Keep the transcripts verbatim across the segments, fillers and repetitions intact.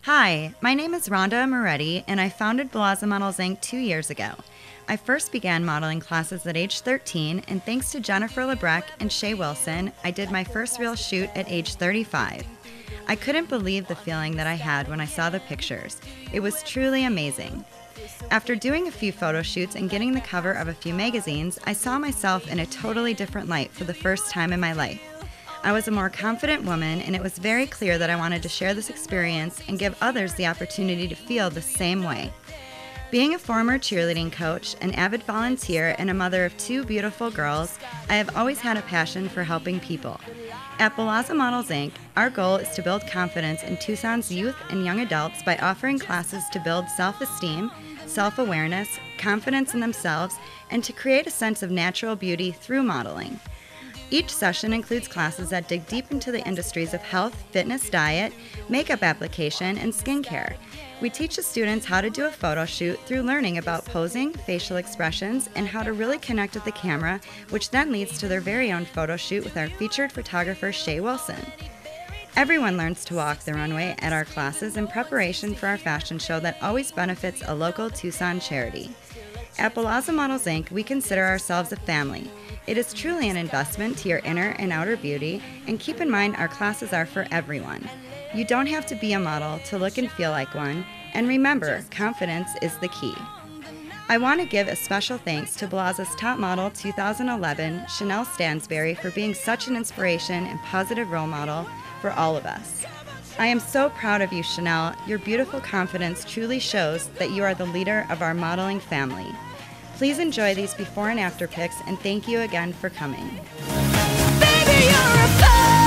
Hi, my name is Rhonda Moretti, and I founded Blaza Models Incorporated two years ago. I first began modeling classes at age thirteen, and thanks to Jennifer Lebrecht and Shay Wilson, I did my first real shoot at age thirty-five. I couldn't believe the feeling that I had when I saw the pictures. It was truly amazing. After doing a few photo shoots and getting the cover of a few magazines, I saw myself in a totally different light for the first time in my life. I was a more confident woman, and it was very clear that I wanted to share this experience and give others the opportunity to feel the same way. Being a former cheerleading coach, an avid volunteer, and a mother of two beautiful girls, I have always had a passion for helping people. At Blaza Models Incorporated, our goal is to build confidence in Tucson's youth and young adults by offering classes to build self-esteem, self-awareness, confidence in themselves, and to create a sense of natural beauty through modeling. Each session includes classes that dig deep into the industries of health, fitness, diet, makeup application, and skincare. We teach the students how to do a photo shoot through learning about posing, facial expressions, and how to really connect with the camera, which then leads to their very own photo shoot with our featured photographer, Shay Wilson. Everyone learns to walk the runway at our classes in preparation for our fashion show that always benefits a local Tucson charity. At Blaza Models Incorporated, we consider ourselves a family. It is truly an investment to your inner and outer beauty, and keep in mind our classes are for everyone. You don't have to be a model to look and feel like one, and remember, confidence is the key. I want to give a special thanks to Blaza's top model two thousand eleven, Chanel Stansberry, for being such an inspiration and positive role model for all of us. I am so proud of you, Chanel. Your beautiful confidence truly shows that you are the leader of our modeling family. Please enjoy these before and after pics, and thank you again for coming. Baby, you're a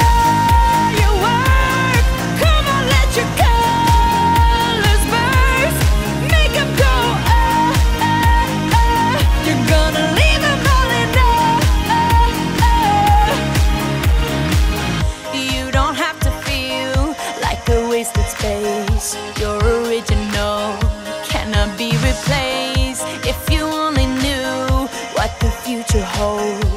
firework. Come on, let your colors burst. Make 'em go, oh, oh, oh. You're gonna leave 'em falling, oh, oh. You don't have to feel like a wasted space. You're original, cannot be replaced. If you only knew what the future holds.